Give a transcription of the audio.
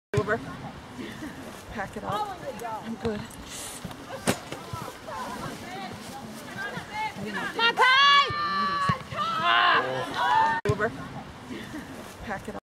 Over. Pack it up. I'm good. My pie! Over. Pack it up.